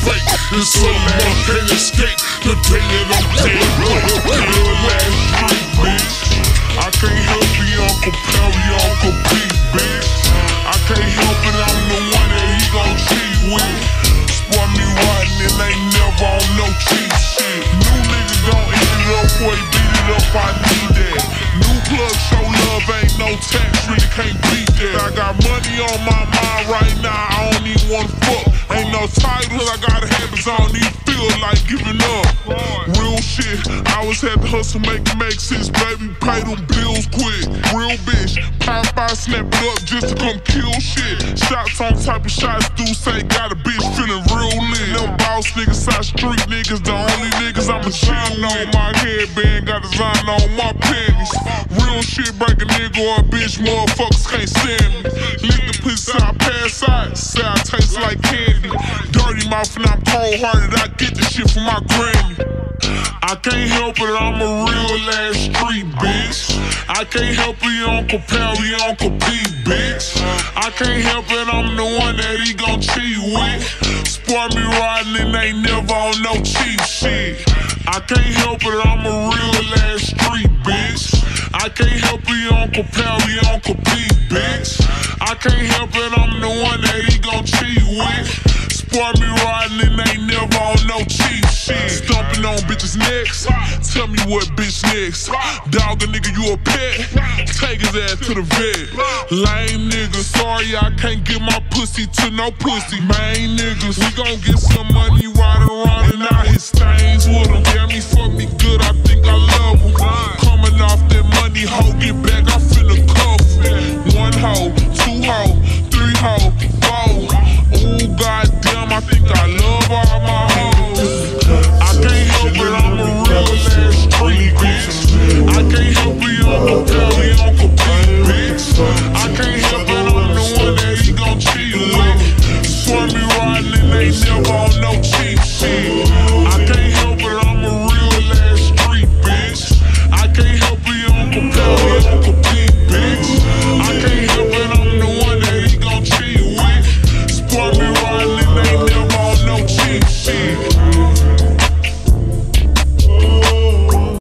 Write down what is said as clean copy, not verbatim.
fake. It's something I can't escape. The day that I'm dead, real last street, bitch. I can't help the Uncle Perry, Uncle Pete, bitch. I can't help it, I'm the one that he gon' cheat with. Spoil me rotten and ain't never on no cheap shit. New niggas gon' eat it up, boy, beat it up, I need that. New plug show love, ain't no tax, really can't beat that. I got money on my mind right now, I don't even wanna fuck. Ain't no titles, I got habits, I don't even feel like giving up. Real shit, I always had to hustle, make sense, baby, pay them bills quick. Real bitch, pop out, snap it up just to come kill shit. Shots on type of shots, do say got a bitch feeling real lit. Them boss niggas, side street niggas, the only niggas I'ma chill on. My headband got design on my panties. Real shit, break a nigga or a bitch, motherfuckers can't stand me. Lick the pussy, I pass out, say I taste like candy. Dirty mouth and I'm cold-hearted, I get this shit from my granny. I can't help it, I'm a real ass street bitch. I can't help it, Uncle Perry, Uncle Pete, bitch. I can't help it, I'm the one that he gon' cheat with. Spoil me rotten and ain't never on no cheap shit. I can't help it, I'm a real ass street bitch. I can't help it, Uncle Perry, Uncle Pete, bitch. I can't help it, I'm the one that he gon' cheat with. Spoil me rotten and ain't never on no cheap shit. Stomping on bitches' necks, tell me what bitch next. Dog a nigga, you a pet, take his ass to the vet. Lame niggas, sorry I can't get my pussy to no pussy. Main niggas, we gon' get some money riding around and I hit stains with them. Yeah, me fuck me good, I think I love them. Coming off that money, hoe, get back, I finna cuff. One hoe,